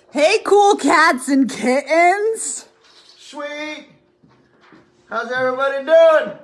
Hey, cool cats and kittens. Sweet. How's everybody doing?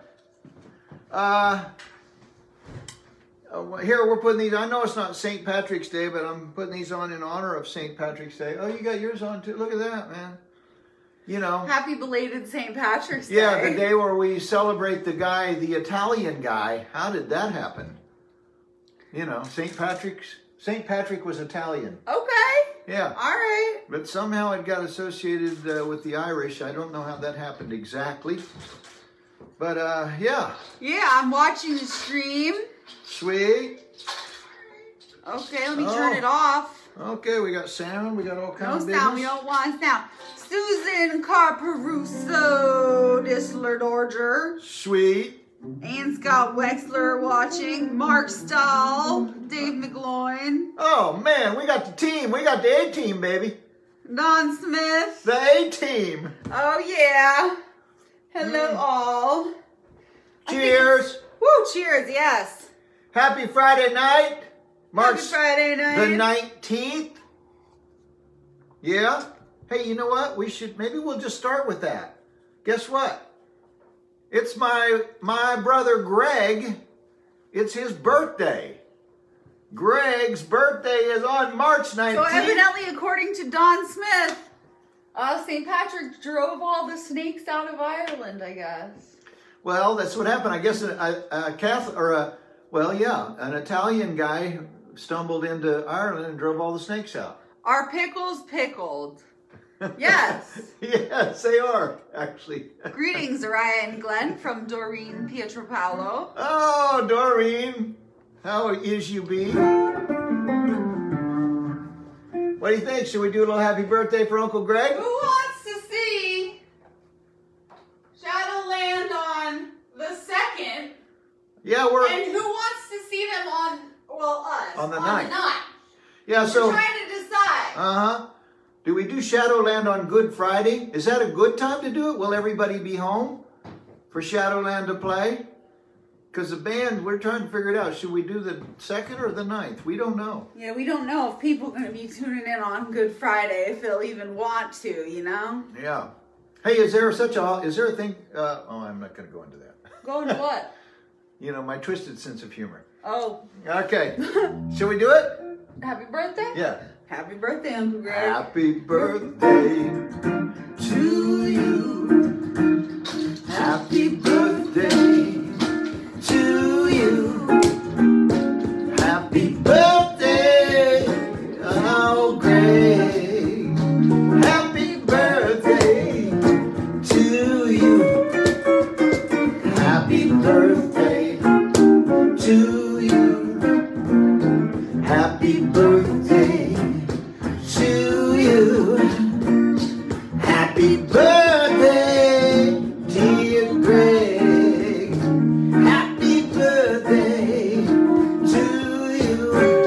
Here we're putting these. I know it's not St. Patrick's Day, but I'm putting these on in honor of St. Patrick's Day. Oh, you got yours on too. Look at that, man. You know. Happy belated St. Patrick's Day. Yeah, the day where we celebrate the guy, the Italian guy. How did that happen? You know, St. Patrick was Italian. Okay. Yeah. All right. But somehow it got associated with the Irish. I don't know how that happened exactly. But, yeah. Yeah, I'm watching the stream. Sweet. Okay, let me turn it off. Okay, we got sound. We got all kinds of business. No sound. We don't want sound. Susan Carperuso, Disler Dorger. Sweet. Ann Scott Wexler watching. Mark Stahl. Dave McGloin. Oh, man, we got the team. We got the A-team, baby. Don Smith. The A-team. Oh, yeah. Hello, all. Cheers. Woo, cheers, yes. Happy Friday night. March Happy Friday night. the 19th. Yeah. Hey, you know what? Maybe we'll just start with that. Guess what? It's my brother Greg. It's his birthday. Greg's birthday is on March 19th. So evidently, according to Don Smith, St. Patrick drove all the snakes out of Ireland, I guess. Well, that's what happened. I guess a Catholic, an Italian guy stumbled into Ireland and drove all the snakes out. Are pickles pickled? Yes. Yes, they are, actually. Greetings, Araya and Glenn from Doreen Pietropalo. Oh, Doreen. How is you be? What do you think? Should we do a little happy birthday for Uncle Greg? Who wants to see Shadowland on the 2nd? Yeah, And who wants to see them us? On the 9th. Yeah, so... We're trying to decide. Uh-huh. Do we do Shadowland on Good Friday? Is that a good time to do it? Will everybody be home for Shadowland to play? Because the band, we're trying to figure it out. Should we do the 2nd or the 9th? We don't know. Yeah, we don't know if people are going to be tuning in on Good Friday, if they'll even want to, you know? Yeah. Hey, is there a thing? I'm not going to go into that. Go into what? You know, my twisted sense of humor. Oh. Okay. Shall we do it? Happy birthday? Yeah. Happy birthday, Uncle Greg. Happy birthday to you. Happy birthday to you. Happy birthday, oh Greg. Happy birthday to you. Happy birthday to you. Happy birthday to you. Happy birthday, dear Greg. Happy birthday to you.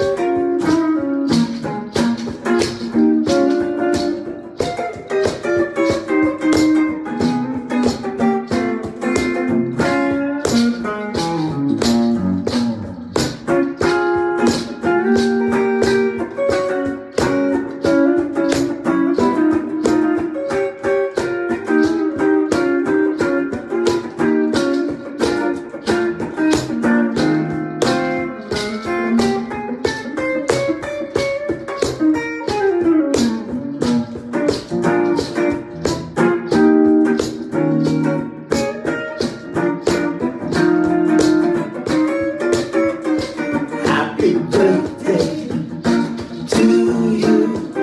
Happy birthday to you.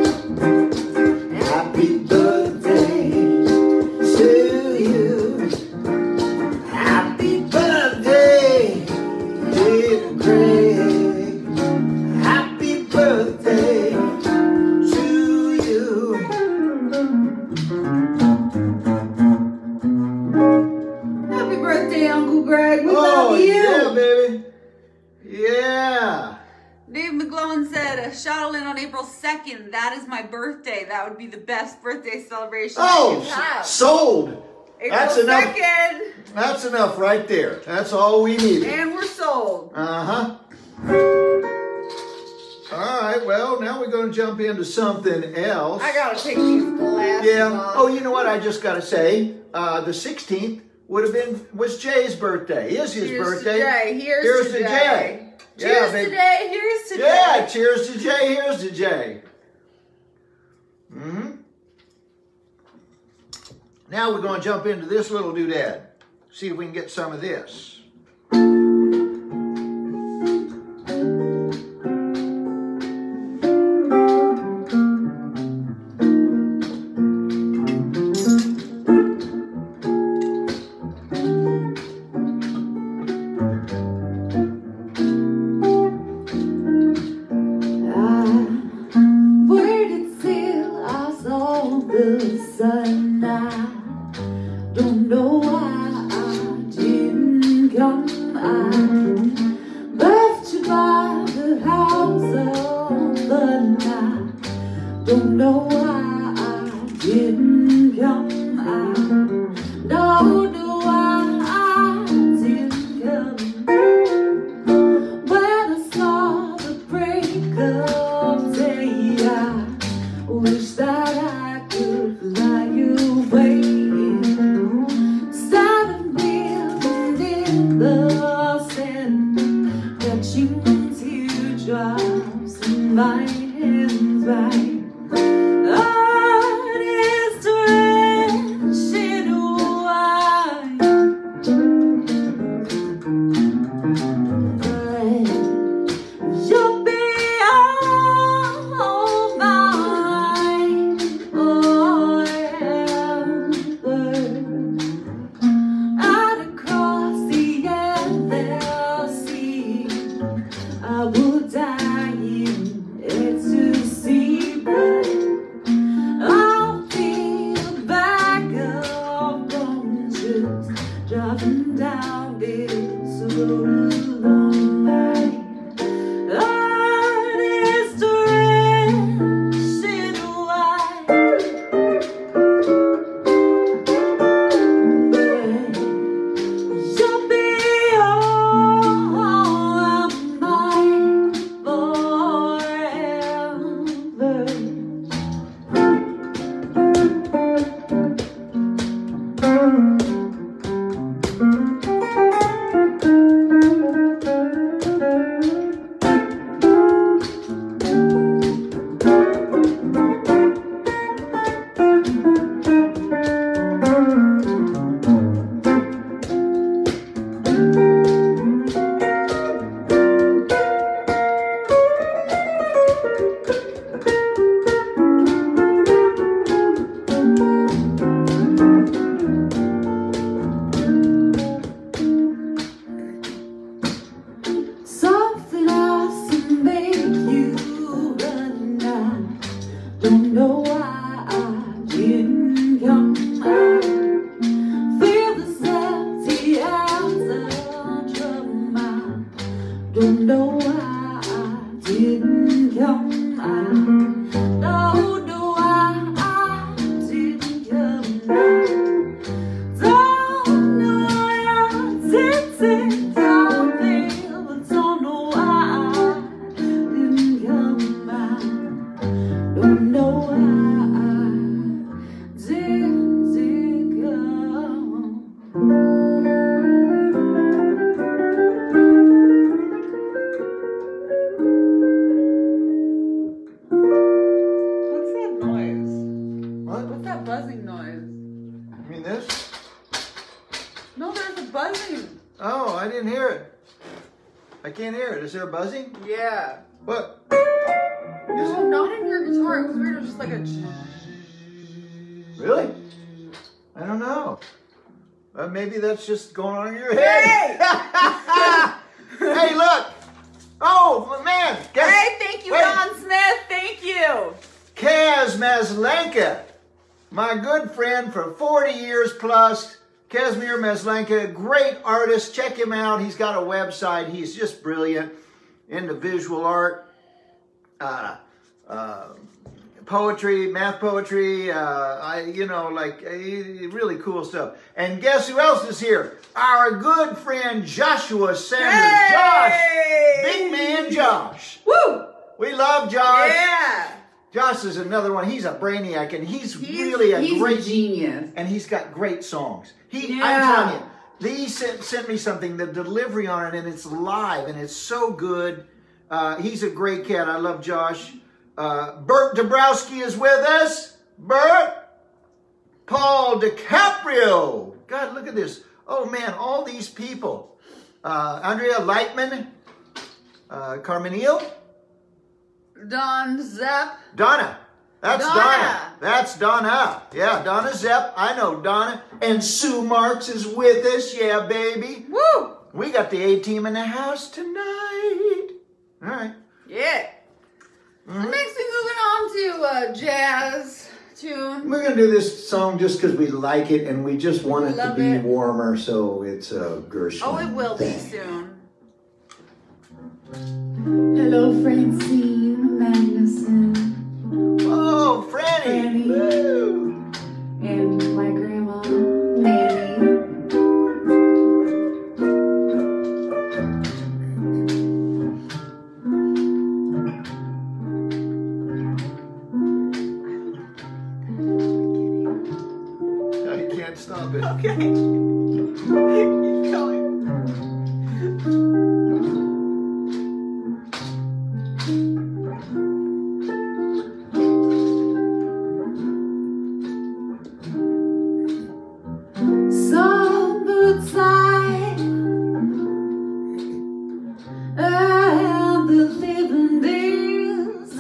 Happy birthday to you. Happy birthday, dear Greg. Happy birthday to you. Happy birthday, Uncle Greg. We love you. Yeah, baby. Yeah. Dave McGlowan said, Shadowland on April 2nd. That is my birthday. That would be the best birthday celebration I could have. Sold. April That's enough. 2nd. That's enough right there. That's all we need. And we're sold. Uh-huh. All right, well, now we're going to jump into something else. I got to take these glasses off. Oh, you know what? I just got to say, the 16th was Jay's birthday. Is his birthday. Here's to Jay. Cheers to Jay. Here's to Jay. Yeah, cheers to Jay. Here's to Jay. Now we're going to jump into this little doodad. See if we can get some of this. Don't know why I didn't come. I left you by the house of the night. Don't know why I didn't come. I don't know why I didn't come. When I saw the break of day, I wish that I could fly away. Teardrops in my hands, right? Heart is drenching wine. You'll be all mine forever. Out across the endless sea, I will die in ecstasy, but I'll be a bag of bones just driving down this road alone. Heart is drenching wine. You'll be all mine forever. Something else to make you run. I don't know why I didn't come. I feel this empty as a drum. I don't know why I didn't come. I don't know why I didn't come. I don't know why I didn't come. Don't know why I didn't come. I don't know why I didn't come. What's that noise? What? What's that buzzing noise? You mean this? No, there's a buzzing. Oh, I didn't hear it. I can't hear it. Is there a buzzing? Yeah. What? No, not in your guitar. It was weird. It was just like a... Really? I don't know. Maybe that's just going on in your head. Hey, look. Oh, man. Hey, thank you, Don Smith. Thank you. Kaz Maslenka, my good friend for 40 years plus. Kazimir Maslenka, great artist. Check him out. He's got a website. He's just brilliant into visual art, poetry, math poetry, really cool stuff. And guess who else is here? Our good friend Joshua Sanders. Hey! Josh, big man Josh. Woo! We love Josh. Yeah. Josh is another one. He's a brainiac, and he's really a great genius. And he's got great songs. I'm Yeah. telling you, he sent me something, the delivery on it, and it's live, and it's so good. He's a great cat. I love Josh. Bert Dabrowski is with us. Bert. Paul DiCaprio. God, look at this. Oh, man, all these people. Andrea Lightman. Carmenille. Don Zepp. Donna. That's Donna. Donna. That's Donna. Yeah, Donna Zepp. I know Donna. And Sue Marks is with us. Yeah, baby. Woo! We got the A-team in the house tonight. All right. Yeah. Mm-hmm. Next, we moving on to jazz tune. We're going to do this song just because we like it and we just want it Love to be it. warmer, so it's a Gershwin. Oh, it will be thing. soon. Hello, Francine Magnuson Oh, Franny. Franny. Woo. and my grandma, Nanny. I can't stop it. Okay. Keep going. Summertime and the living is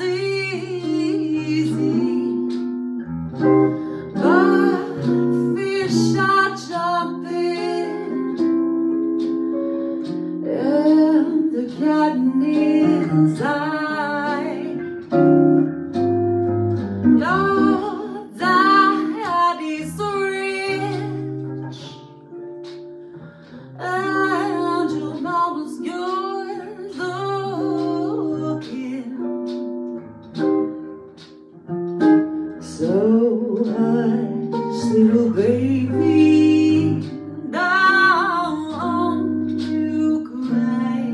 easy. But fish are jumping and the cotton is high. Your daddy's rich and your mama's good looking. So hush, little baby, don't you cry.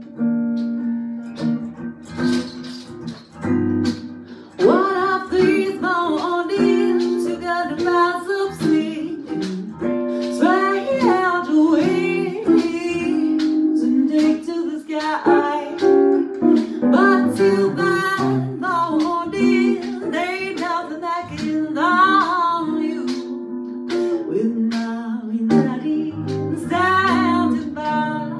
One of these mornings you got to pass up sleeping, spread out your wings and take to the sky. But till that morning, ain't nothing that can harm you. With mommy and daddy standing by.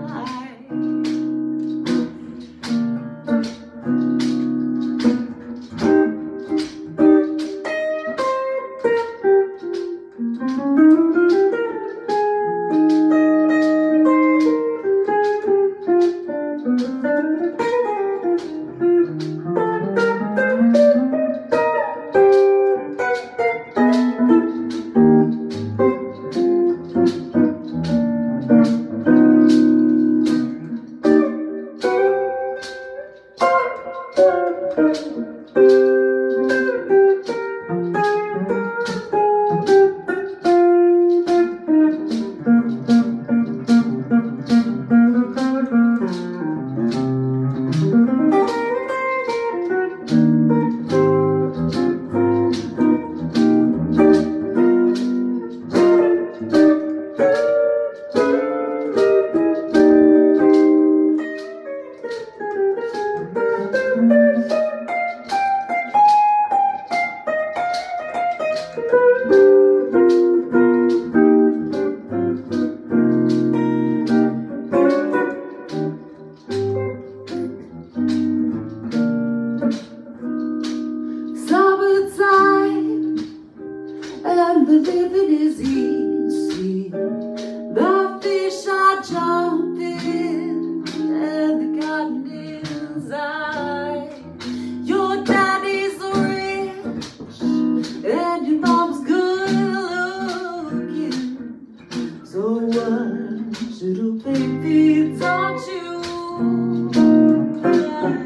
Summertime and the living is easy. The fish are jumping and the cotton is high. Your daddy's rich and your mom's good looking. So what, little baby, don't you cry.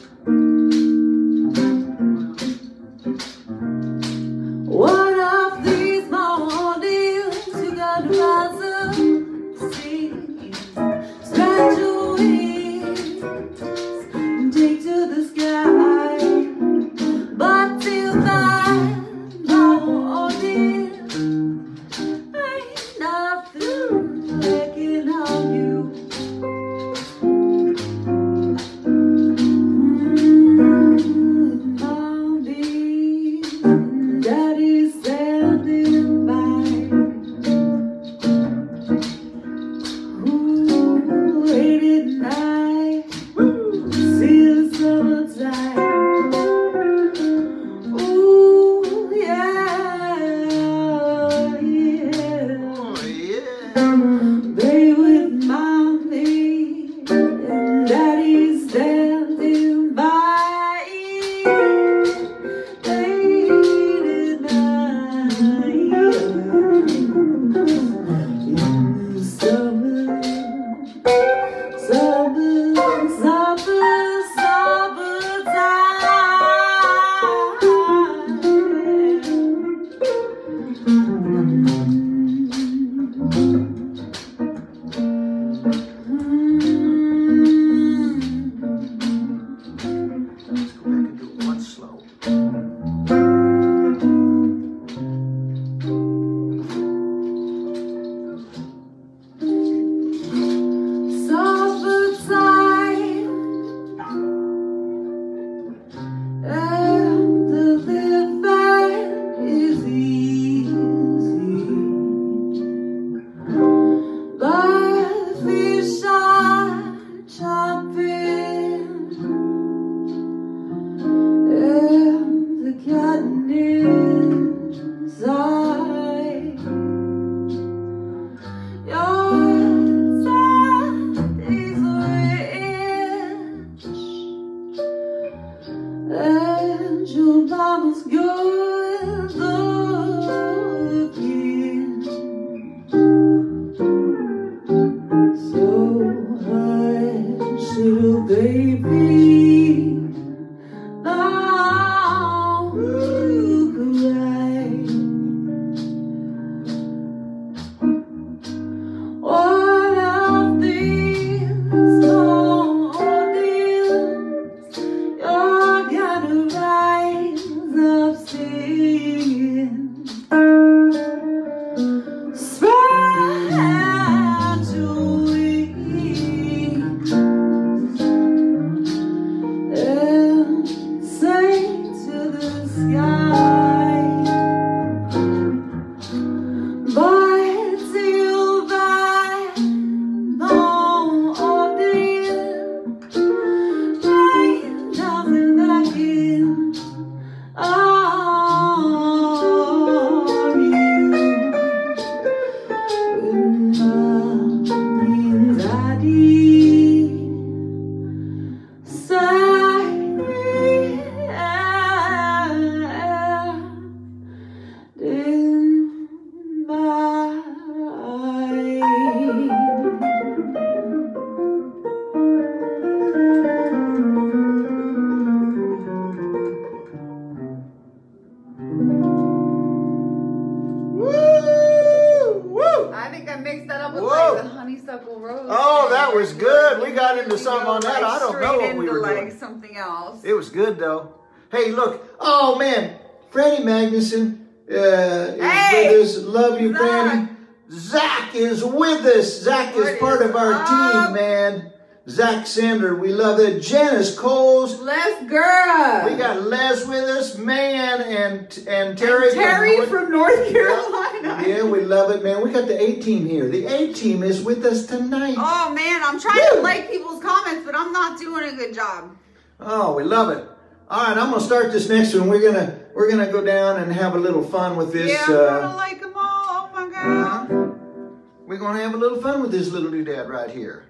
One of the survive all this. Ain't nothing lacking on you. Mommy, Daddy's standing by. Ooh, late at night, see the summertime. Ooh, yeah, yeah. Oh, yeah. They with mommy and daddy standing by. Late at night in the summer, Let's go back and do it once slow. summertime, and the living is easy, but the fish are jumping, and the cotton is high. Your dad is rich, and your mama's good looking. So hush, little baby, now you cry. One of these mornings, you're gonna rise up singing. Spread your wings and sing to the sky. But till then, morning, ain't nothing lacking on you. When mommy and daddy standing by. I think I mixed that up with Whoa. like the honeysuckle rose. Oh, that thing. was good. We got into You something go, on that. like, I don't know straight what we into, were like doing. something else. It was good though. Hey, look. Oh man, Franny Magnuson is Hey, with us. Love you, Zach. Franny. Zach is with us. Zach is What part is of our up? team, man. Zach Sander, we love it. Janice Coles. Les girl. We got Les with us, man, and Terry. Terry from North Carolina. Yeah, we love it, man. We got the A-team here. The A-team is with us tonight. Oh man, I'm trying to like people's comments, but I'm not doing a good job. Oh, we love it. All right, I'm gonna start this next one. We're gonna go down and have a little fun with this. Yeah, I'm gonna like them all. Oh my god. We're gonna have a little fun with this little doodad right here.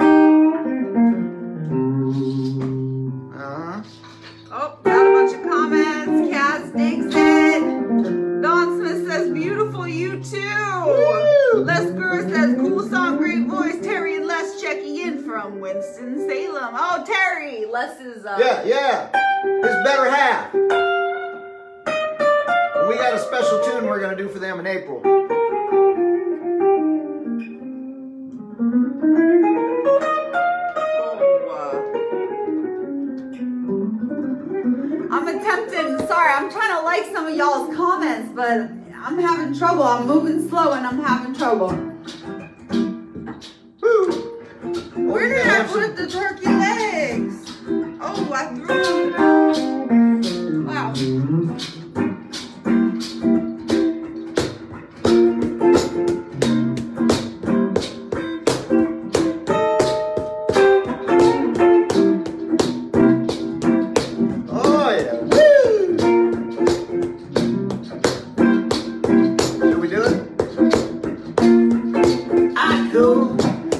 Oh, got a bunch of comments. Kaz digs it. Don Smith says, beautiful, you too. Les Gurr says, cool song, great voice. Terry and Les checking in from Winston-Salem. Oh, Terry. Les is... Yeah. His better half. We got a special tune we're gonna do for them in April. I'm I'm attempting. Sorry, I'm trying to like some of y'all's comments, but I'm having trouble. I'm moving slow and I'm having trouble. Woo. Where did I put the turkey legs? Oh, I threw them. Wow. Oh yeah. Woo. Should we do it? I go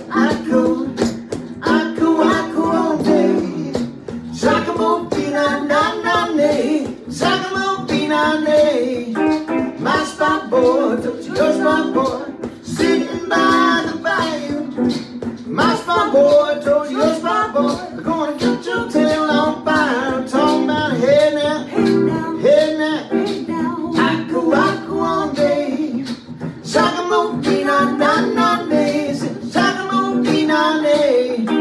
all day. Sakamo pina na ne, sakamo pina ne. My spot boy, your spot boy, sitting by the bayou. My spot boy told your spot boy, they're gonna get your tail on fire. Talking about head now, head now. I go all day. Sakamo pina na ne, sakamo pina ne.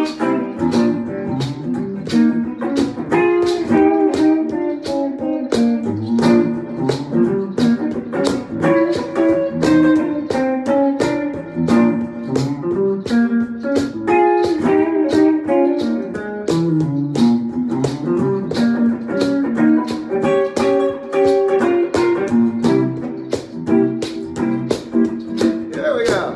There we go.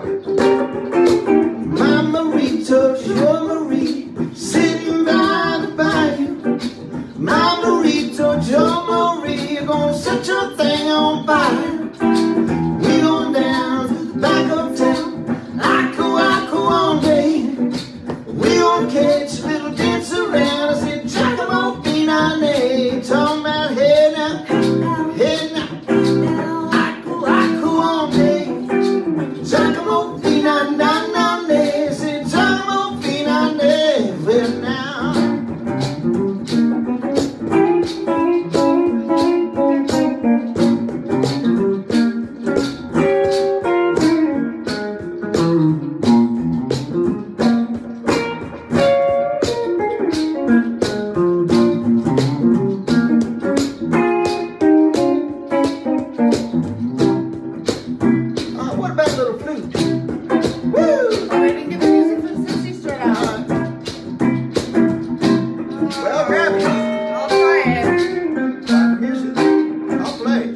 My Marito's your Marie, sitting by the bayou. My Marito's your Marie, you're gonna set your thing on fire. We going down to the back of town. I go all day. We gonna catch a little dance around. I said, Giacomo Pinane, talking about head now, head now. I go all day. Giacomo Pinane, said Giacomo Pinane, well now. What about a little flute? Woo! I didn't get the music for the 60s straight out. Well, grab it. I'll try it. Grab the music. I'll play.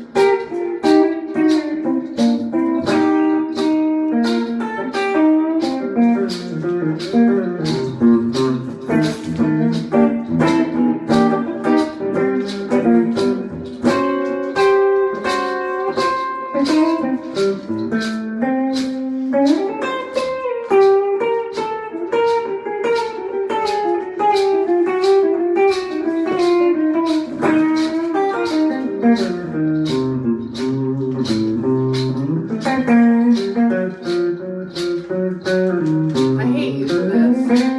I hate you for this.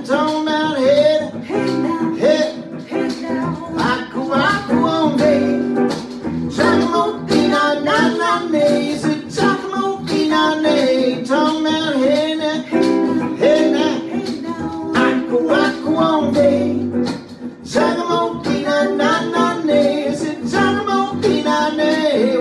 talking about head, head, aku on day. Giacomo Pina na nay, is it Giacomo Pina nay? Talking about head, head, aku on day. Giacomo Pina na nay, is it Giacomo Pina nay?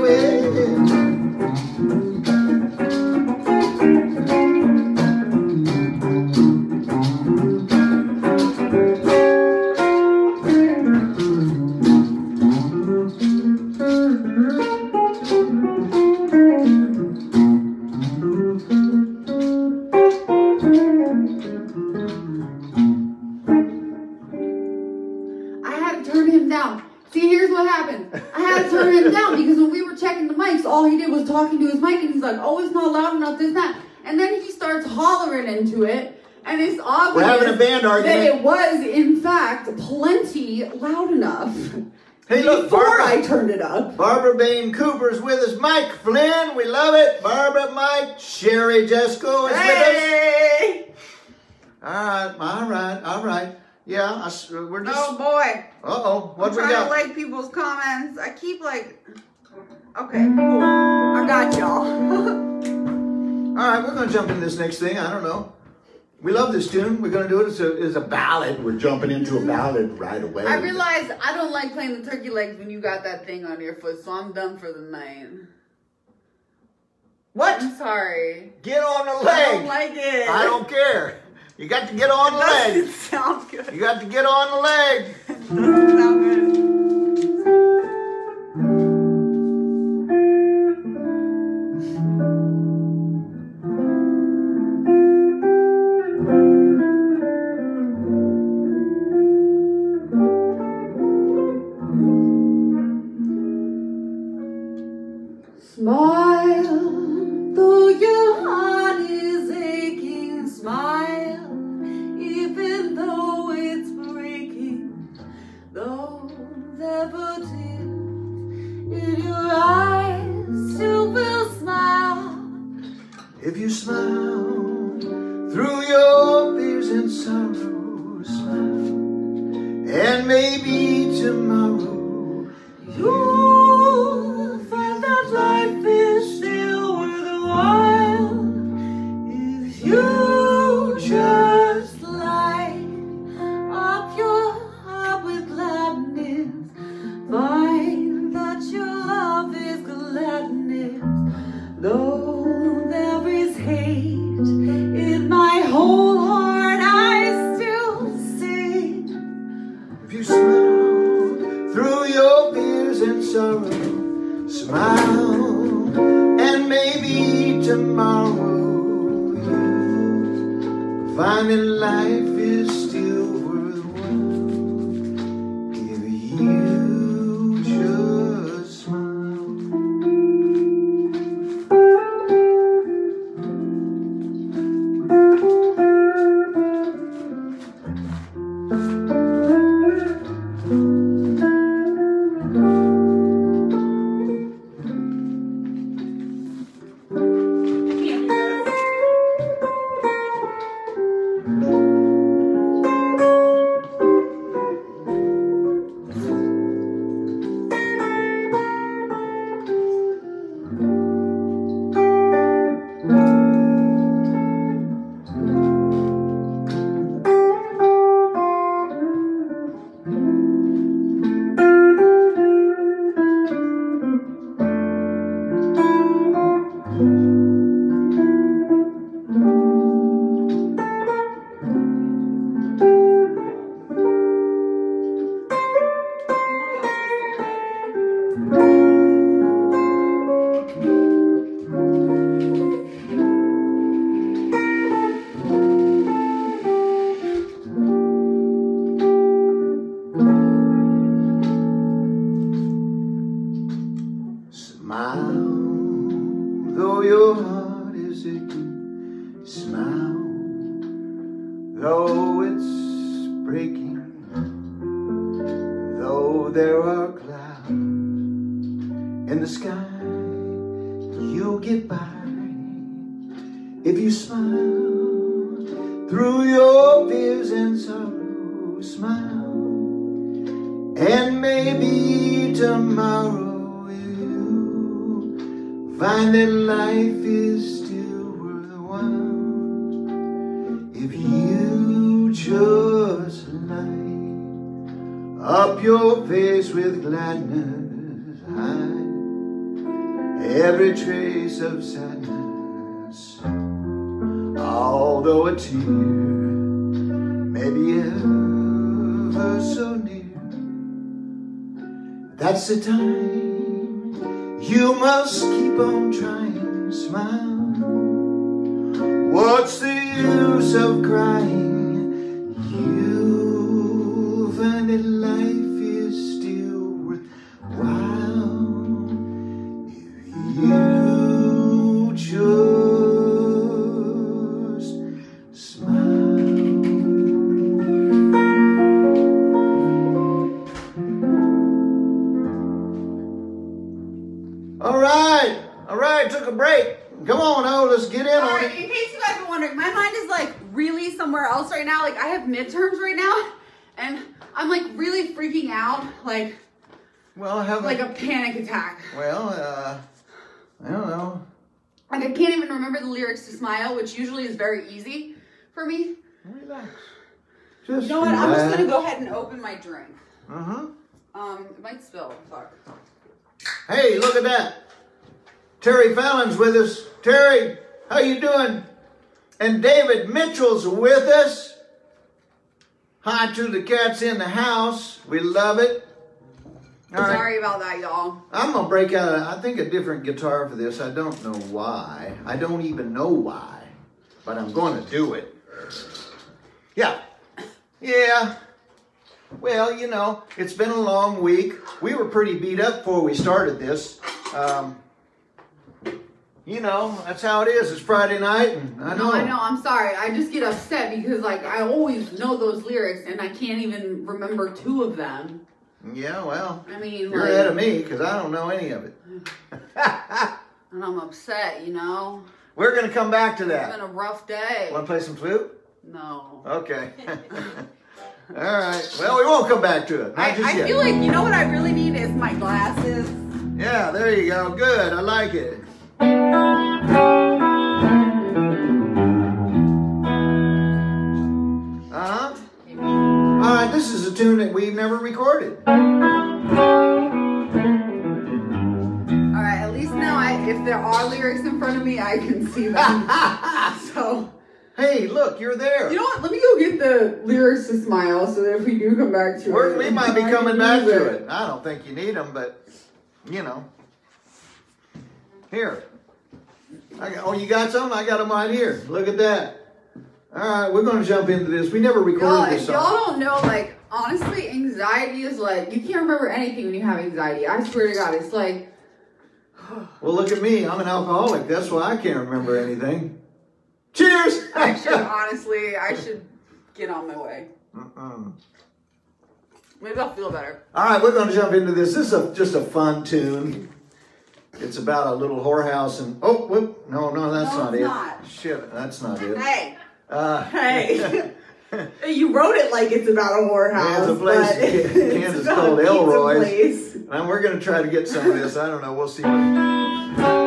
All he did was talking to his mic, and he's like, oh, it's not loud enough, this, that. And then he starts hollering into it, and it's obvious we're having a band argument. that it was, in fact, plenty loud enough. Hey, look, before Barbara, I turned it up. Barbara Bain Cooper's with us. Mike Flynn, we love it. Barbara, Mike, Sherry Jesco is with us. All right. Yeah, we're just... Oh, boy. Uh-oh, what we I'm trying got? to like people's comments. I keep like... Okay, cool. I got y'all. All right, we're going to jump into this next thing. I don't know. We love this tune. We're going to do it as a ballad. We're jumping into a ballad right away. I realized I don't like playing the turkey legs when you got that thing on your foot, so I'm done for the night. What? I'm sorry. Get on the I leg. don't like it. I don't care. You got to get on the leg. Doesn't sound good. You got to get on the leg. Doesn't sound good. Smile, though your heart is aching. Smile, even though it's breaking. Those ever tears in your eyes still will smile. If you smile through your fears and sorrow, smile, and maybe tomorrow you'll find that life is still worthwhile if you just light up your heart with gladness. Find that your love is gladness. Though there is hate in my whole heart, I still sing. if you smile through your fears and sorrow, smile, and maybe tomorrow you find that life is still worthwhile if you just smile. Though it's breaking, though there are clouds in the sky, you'll get by if you smile through your fears and sorrow, smile. And maybe tomorrow you'll find that life is still worthwhile if you just light up your face with gladness, hide every trace of sadness, although a tear may be ever so near. That's the time you must keep on trying, smile. What's the use of crying? You'll find that life is still worthwhile if you just smile. All right, took a break. Come on, let's get in on it. In case you guys are wondering, my mind is like really somewhere else right now. Like I have midterms right now, and I'm like really freaking out, like a panic attack. Well, I don't know. Like I can't even remember the lyrics to Smile, which usually is very easy for me. Relax. You know what? I'm just gonna go ahead and open my drink. Uh-huh. It might spill. Fuck. Hey, look at that. Terry Fallon's with us. Terry, how you doing? And David Mitchell's with us. Hi to the cats in the house. We love it. All right. Sorry about that, y'all. I'm going to break out, I think, a different guitar for this. I don't know why. I don't even know why. But I'm going to do it. Yeah. Yeah. Well, you know, it's been a long week. We were pretty beat up before we started this. You know, that's how it is. It's Friday night, and I know. No, I know. I'm sorry. I just get upset because, like, I always know those lyrics, and I can't even remember 2 of them. Yeah, well, I mean, you're ahead of me because I don't know any of it. And I'm upset, you know. We're going to come back to that. It's been a rough day. Want to play some flute? No. Okay. All right. Well, we won't come back to it. Not just I yet. feel like, you know what I really need is my glasses. Yeah, there you go. Good. I like it. Uh-huh. All right, this is a tune that we've never recorded. All right, at least now if there are lyrics in front of me, I can see them. So. Hey, look, you're there. You know what? Let me go get the lyrics to Smile so that if we do come back to it. We might be coming back to it. I don't think you need them, but, you know. Here. You got some? I got them right here. Look at that. All right, we're going to jump into this. We never recorded this song. Y'all don't know, like, honestly, anxiety is like, you can't remember anything when you have anxiety. I swear to God, it's like. Well, look at me. I'm an alcoholic. That's why I can't remember anything. Cheers! I should get on my way. Maybe I'll feel better. All right, we're going to jump into this. This is just a fun tune. It's about a little whorehouse and... Oh, whoop. No, that's not it. Not. Shit, that's not it. Hey. Hey. You wrote it like it's about a whorehouse. There's a place in Kansas called Elroy's. Place. And we're going to try to get some of this. I don't know. We'll see what...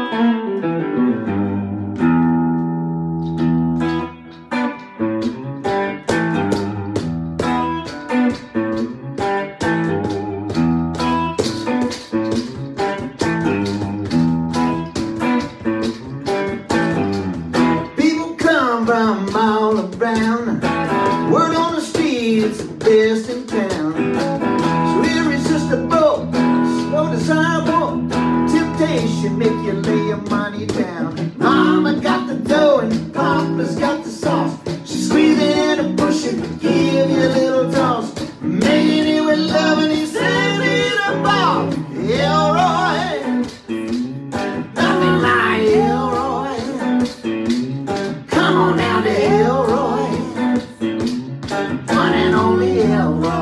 Make you lay your money down. Mama got the dough and Papa's got the sauce. She's squeezing in a bush and give you a little toss. Making it with love and he says he's a boss. Elroy, nothing like Elroy. Come on down to Elroy, one and only Elroy.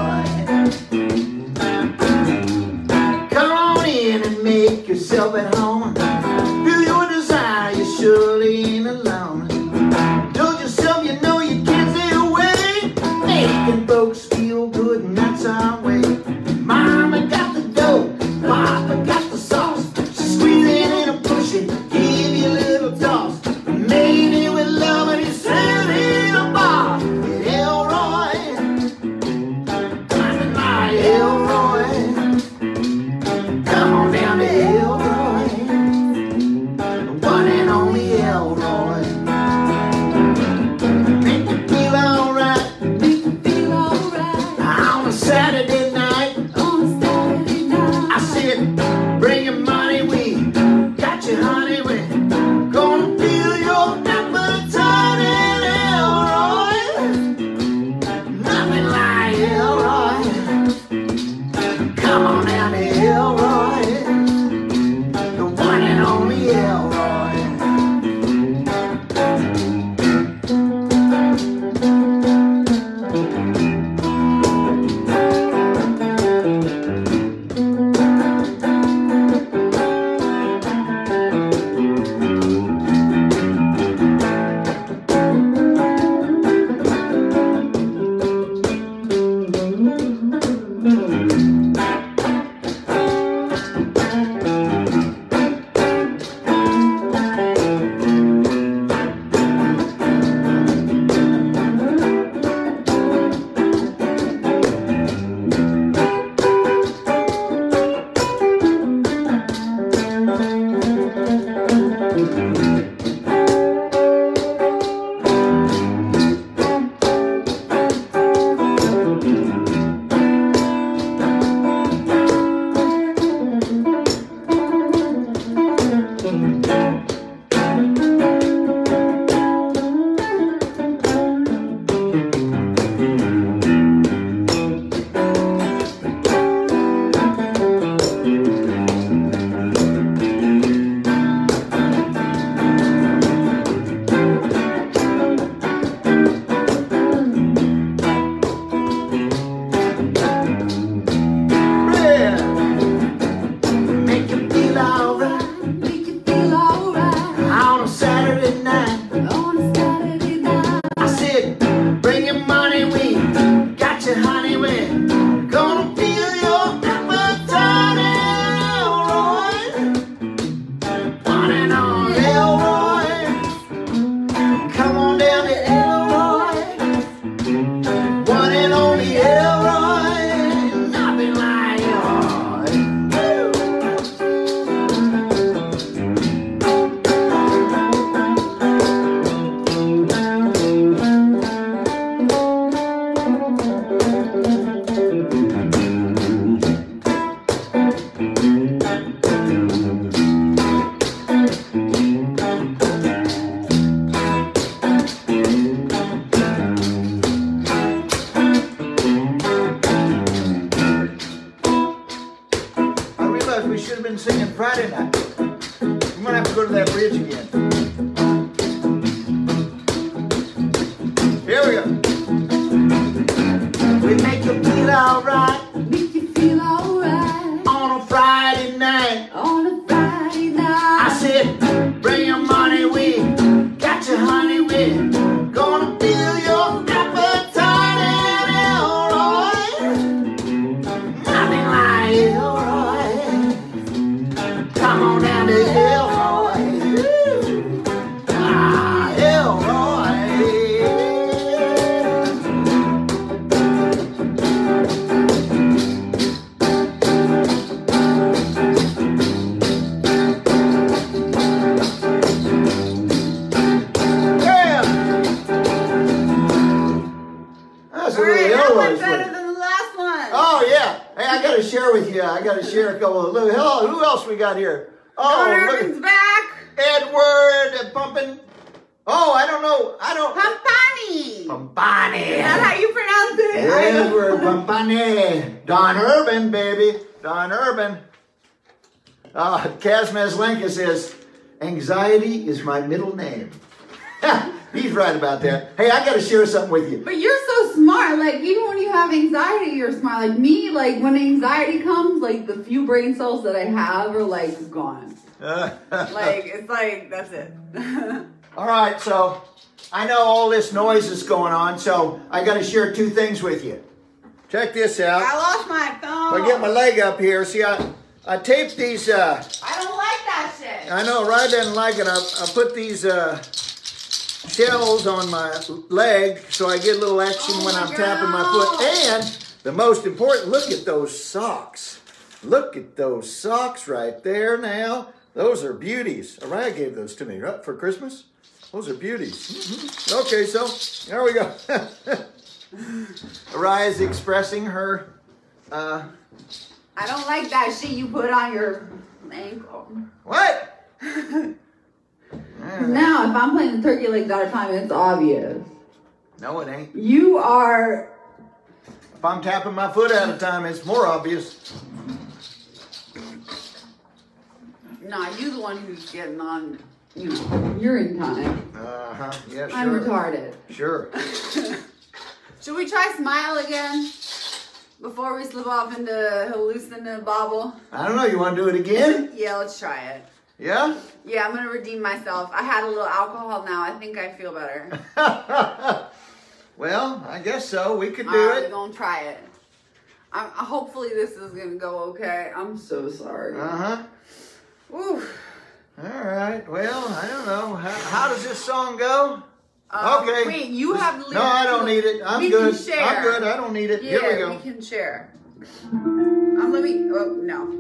feel alright Make you feel alright on a Friday night. on a Friday night. I said, bring your money with, got your honey with, gonna fill your appetite and Elroy. Nothing like Elroy. Come on down to Elroy. Ah, Elroy. Yeah. That's a All right, really that Elroy's one's better one. than the last one. Oh yeah. Hey, I gotta share with you. I gotta share a couple of look. Hello, who else we got here? Don Oh, Urban's look. back. Edward pumping. Oh, I don't know. Pampani. Pampani. Is that how you pronounce it? I don't- Edward Pampani. Don Urban, baby. Don Urban. Kaz Meslenka says, anxiety is my middle name. He's right about that. Hey, I gotta share something with you. But you're so smart. Like, even when you have anxiety, you're smart. Like me, like when anxiety comes, like the few brain cells that I have are like gone. Like, it's like, that's it. All right, so I know all this noise is going on, so I got to share two things with you. Check this out. I lost my phone. If I get my leg up here, see, I taped these. I don't like that shit. I know, Ryan doesn't like it. I put these shells on my leg so I get a little action Oh when my I'm tapping my foot. And the most important, look at those socks. Look at those socks right there now. Those are beauties. Araya gave those to me, right, for Christmas. Those are beauties. Mhm. Okay, so there we go. Araya's expressing her. I don't like that shit you put on your ankle. What? Now, if I'm playing the turkey legs out of time, it's obvious. No, it ain't. You are. If I'm tapping my foot at a time, it's more obvious. Nah, you're the one who's getting on, urine time. Uh-huh. Yeah, sure. I'm retarded. Sure. Should we try smile again? Before we slip off into hallucinate bobble? I don't know. You want to do it again? Yeah, let's try it. Yeah? Yeah, I'm gonna redeem myself. I had a little alcohol now. I think I feel better. Well, I guess so. We could do Alright, we're it. gonna try it. Hopefully this is gonna go okay. I'm so sorry. Uh-huh. Ooh. All right. Well, I don't know. How does this song go? Okay. Wait, you have the lyrics. No, I don't need it. I'm We good. can share. I'm good. I don't need it. Yeah, Here we go. we can share. Let me. Oh no.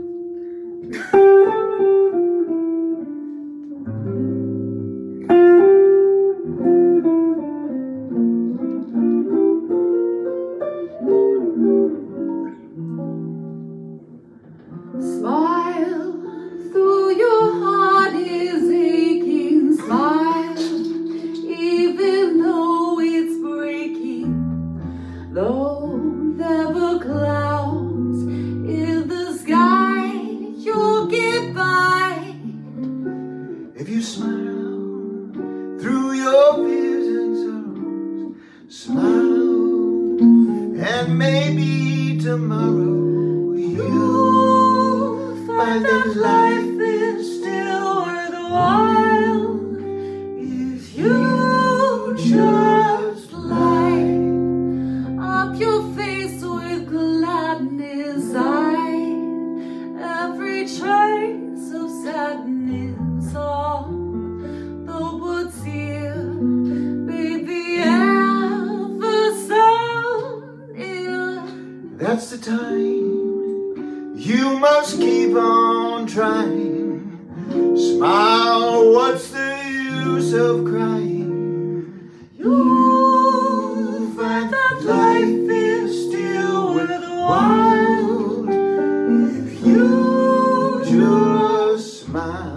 Smile through your heart is aching. Smile, even though it's breaking. Though there were clouds in the sky, you'll get by. If you smile through your fears and sorrows, smile, and maybe tomorrow you'll find that life is still worthwhile. If you just light up your face with gladness, every trace of sadness on the woods here, baby, ever so near. That's the time you must keep on trying. Smile, what's the use of crying? You'll find that life is still worthwhile if you just smile.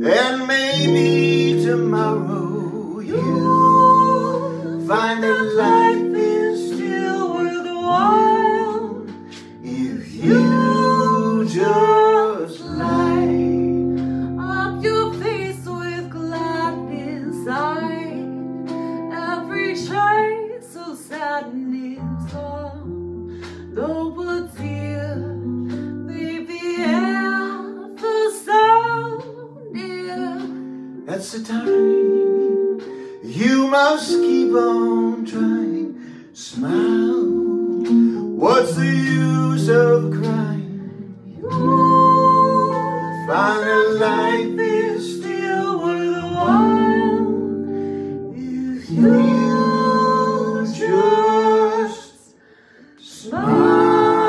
And maybe tomorrow you'll find that life is still worthwhile if you just light up your face with gladness. Every trace of sadness gone. Though a tear may be ever so near, that's the time you must keep on trying. Smile. What's the use of crying? Find that life is still worthwhile if you just smile.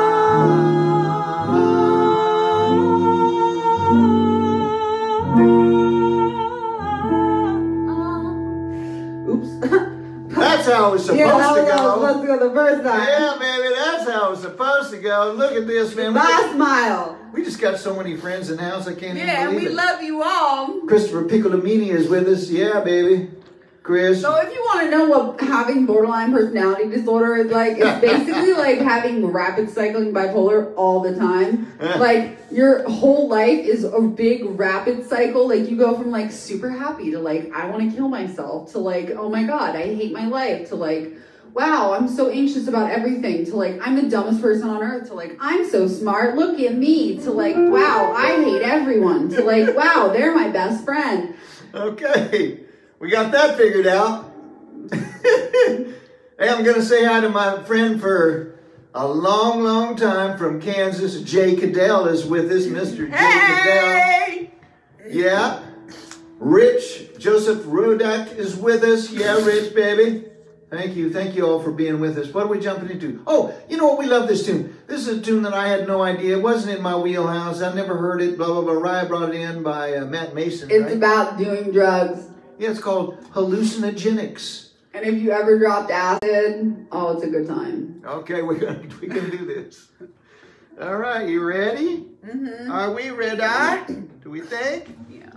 Oops. That's how it's supposed Yeah, that to was how it was go. supposed to go the first time. Yeah, baby, that's how it's supposed to go. Look at this, man. My smile. We just got so many friends in the house, I can't Yeah, even and believe we it. love you all. Christopher Piccolomini is with us. Yeah, baby. Chris. So if you want to know what having borderline personality disorder is like, it's basically like having rapid cycling bipolar all the time. Like your whole life is a big rapid cycle. Like you go from like super happy to like, I want to kill myself, to like, oh my God, I hate my life, to like, wow, I'm so anxious about everything, to like, I'm the dumbest person on earth, to like, I'm so smart, look at me, to like, wow, I hate everyone, to like, wow, they're my best friend. Okay. We got that figured out. Hey, I'm going to say hi to my friend for a long, long time from Kansas. Jay Cadell is with us, Mr. Jay Hey! Cadell. Yeah. Rich Joseph Rudak is with us. Yeah, Rich, baby. Thank you. Thank you all for being with us. What are we jumping into? Oh, you know what? We love this tune. This is a tune that I had no idea. It wasn't in my wheelhouse. I never heard it. Blah, blah, blah. Ryan brought it in by Matt Mason. It's right? about doing drugs. Yeah, it's called Hallucinogenics. And if you ever dropped acid, oh, it's a good time. Okay, we're gonna do this. All right, you ready? Mm-hmm. Are we ready? Do we think? Yeah.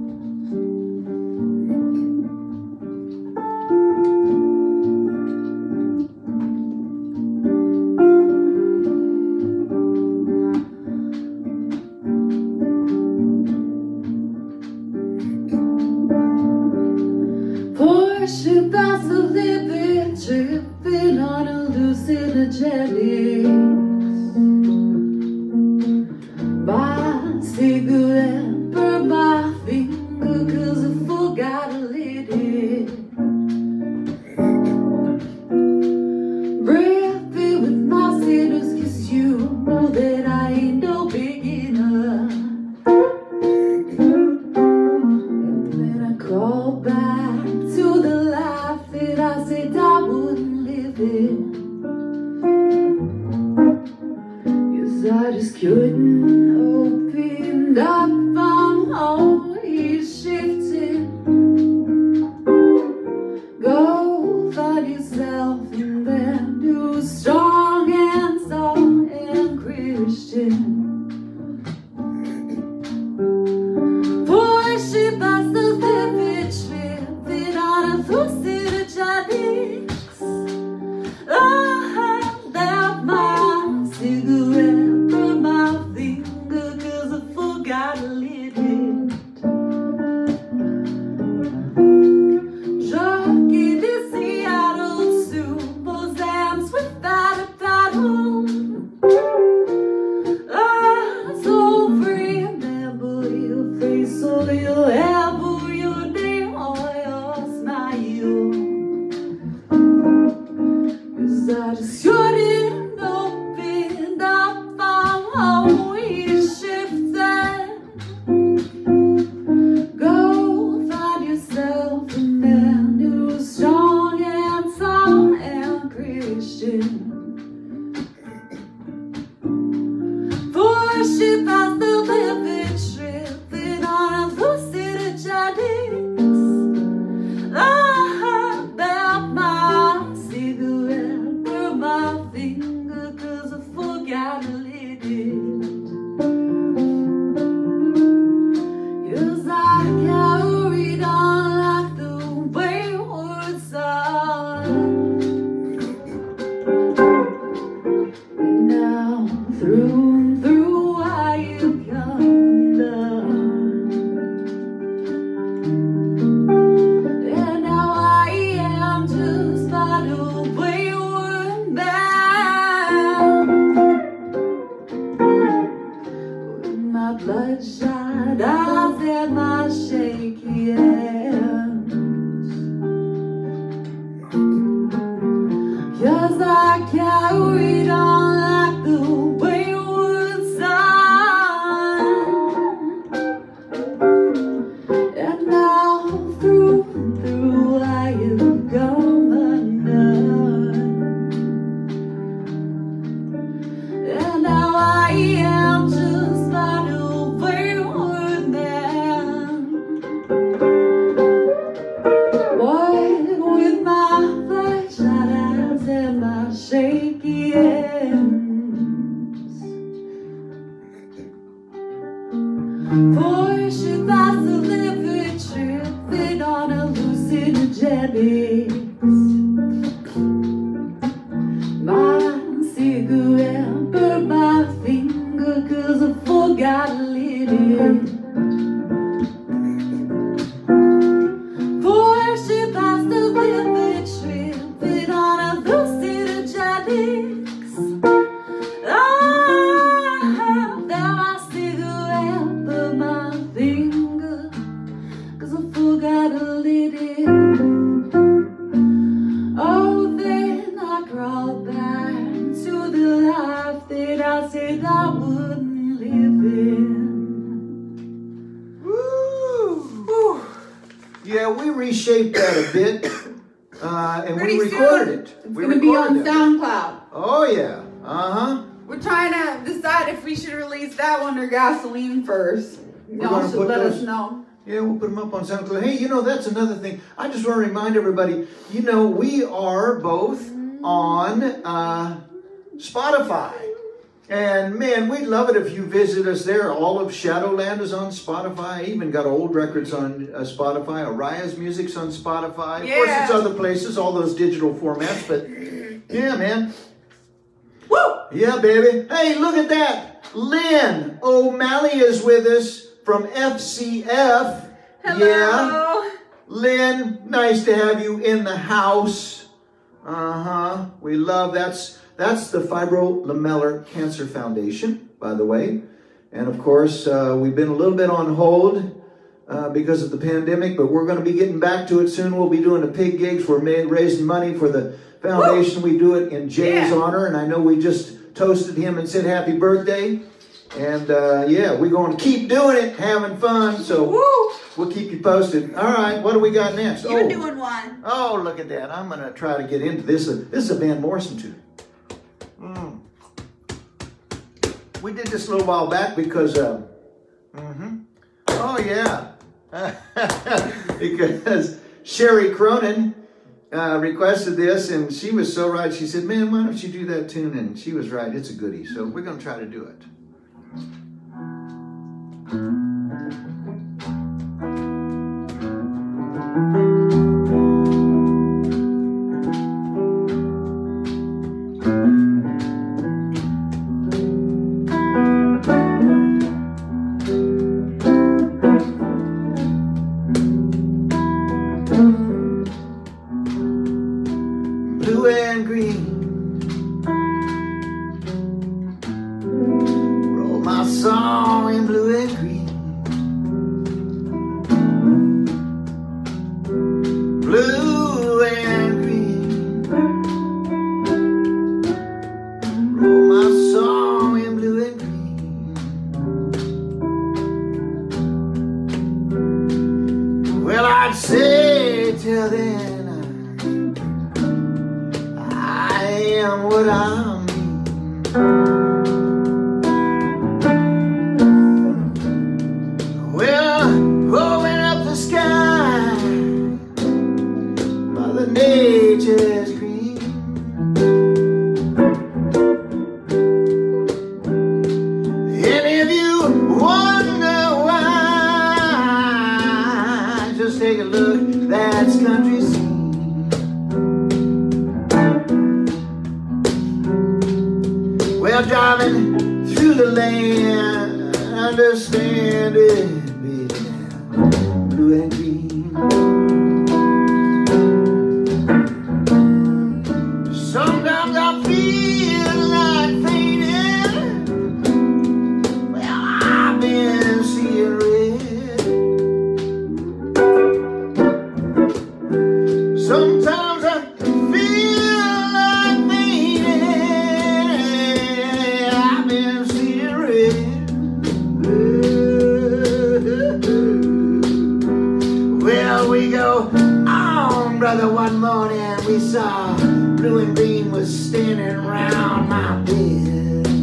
Portia possibly been tripping on hallucinogenics. My cigarette burned my finger 'cause I forgot to lit it. Breathy with my sinners 'cause you know that I ain't no beginner. And then I crawled back to the life that I said I wouldn't live in. 'Cause I just couldn't open up my bloodshot eyes and my shaky hands. 'Cause I carried on like the wayward son, and now through and through I have gone undone. And now I am just not a wayward man. What with my bloodshot eyes and my shaky hands. For should I live it, tripping on hallucinogenics. My cigarette burned my finger 'cause I forgot to lit it. For should I live it, tripping on hallucinogenics. Now my cigarette burned my finger 'cause I forgot to lit it. Oh, then I crawled back to the life that I said I wouldn't live in. Woo! Yeah, we reshaped that a bit, and Pretty we recorded soon, it. It's We going to be on recorded it. SoundCloud. Oh yeah, We're trying to decide if we should release that one or Gasoline first. Y'all gonna should put let us those- know. Yeah, we'll put them up on SoundCloud. Hey, you know, that's another thing. I just want to remind everybody, you know, we are both on Spotify. And man, we'd love it if you visit us there. All of Shadowland is on Spotify. I even got old records on Spotify. Araya's music's on Spotify. Of course, it's other places, all those digital formats. But yeah, man. Woo! Yeah, baby. Hey, look at that. Lynn O'Malley is with us from FCF. Hello. Yeah. Lynn, nice to have you in the house. We love that's the Fibrolamellar Cancer Foundation, by the way. And of course, we've been a little bit on hold because of the pandemic, but we're going to be getting back to it soon. We'll be doing the pig gigs. We're raising money for the foundation. We do it in Jay's honor, and I know we just toasted him and said happy birthday. And yeah, we're going to keep doing it, having fun. So we'll keep you posted. All right, what do we got next? You're doing one. Oh, look at that. I'm going to try to get into this. This is a Van Morrison tune. We did this a little while back because, oh yeah, because Sherry Cronin requested this, and she was so right. She said, man, why don't you do that tune? And she was right. It's a goodie. So we're going to try to do it. Blue and green, wrote my song in blue and green. Blue and green, wrote my song in blue and green. Well, I'd say till then I am what I mean. Well, going up the sky, Mother Nature's green. And if you wonder why, just take a look, that's country scene. Well, driving through the land, understand it, baby, blue and green. Sometimes I feel like fainting. Well, I've been brother one morning we saw blue and green was standing around my bed.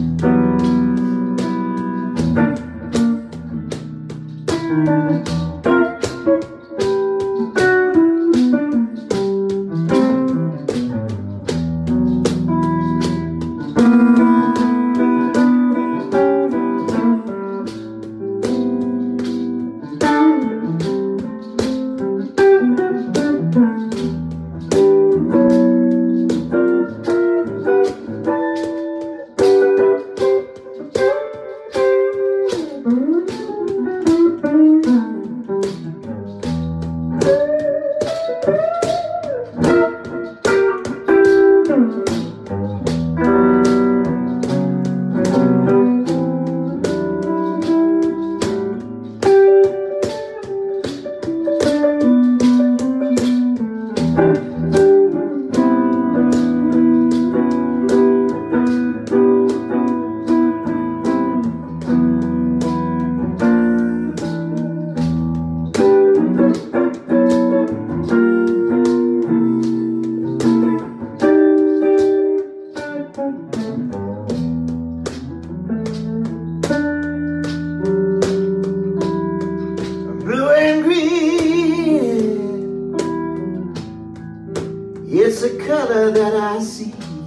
It's a color that I see.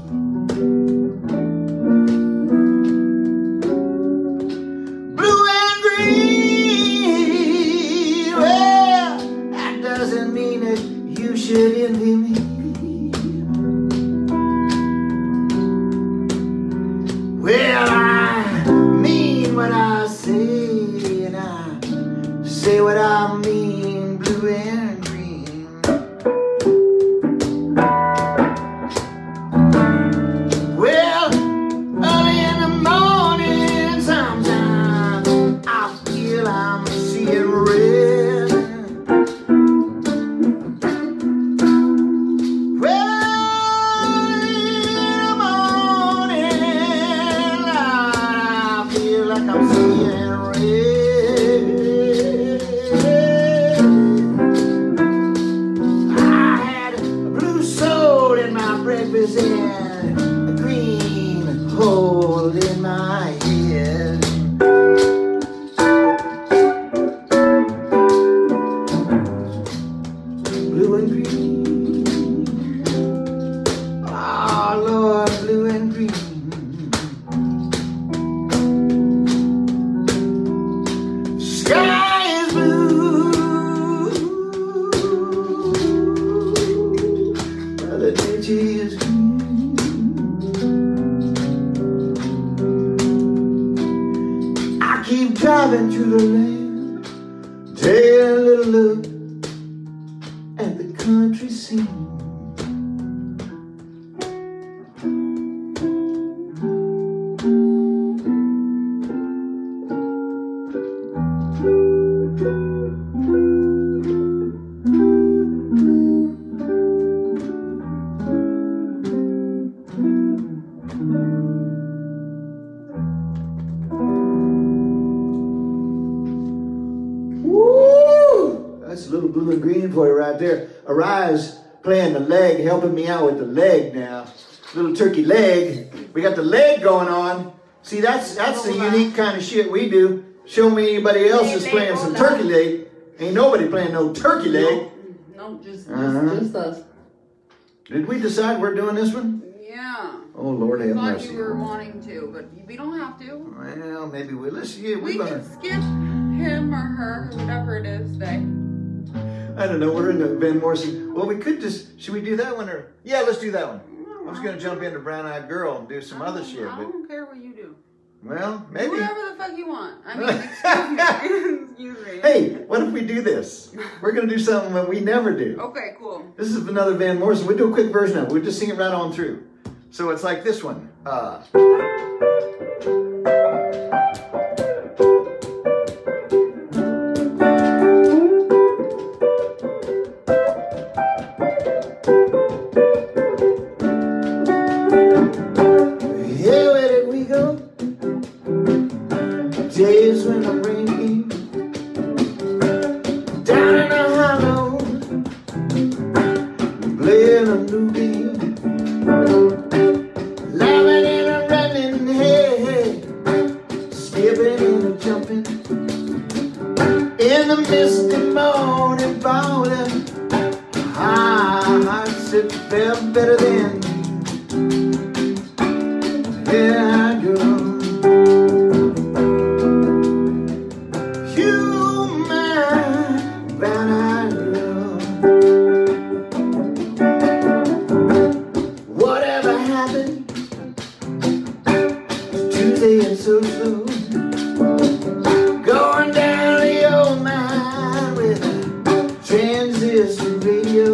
Blue and green, well, that doesn't mean that you should envy me. Well, I mean what I say, and I say what I mean, blue and green. Well, early in the morning, sometimes I feel I'm seeing red. Well, in the morning, I feel like I'm seeing red. I had a blue soul in my breakfast and a green hole in my head. Blue and green, oh Lord, blue and green. Sky is blue, Mother Nature is green. I keep driving through the land, taking a little look at the country scene. Woo! That's a little blue and green for you right there. Arise playing the leg, helping me out with the leg now. Little turkey leg. We got the leg going on. See, that's the unique kind of shit we do. Show me anybody else is playing some turkey leg. Ain't nobody playing no turkey leg. No, just us. Did we decide we're doing this one? Yeah. Oh, Lord have I thought mercy. you were wanting to, but we don't have to. Well, maybe we. Let's see. We We're can gonna. skip him or her, whatever it is today. I don't know. We're in the Van Morrison. Well, we could just. Should we do that one or? Yeah, let's do that one. I was gonna jump into Brown Eyed Girl and do some other shit, I but don't care what you do. well, maybe. Whatever the fuck you want. I mean, excuse me. Excuse me. Hey, what if we do this? We're gonna do something that we never do. Okay, cool. This is another Van Morrison. We'll do a quick version of it. We'll just sing it right on through. So it's like this one. Here, where did we go? Days when the rain came down in a hollow, In the misty morning morning, hearts it felt better then. Yeah, girl. You, my brown-eyed girl. Whatever happened Tuesday and so slow. Going down the old mine with a transistor radio.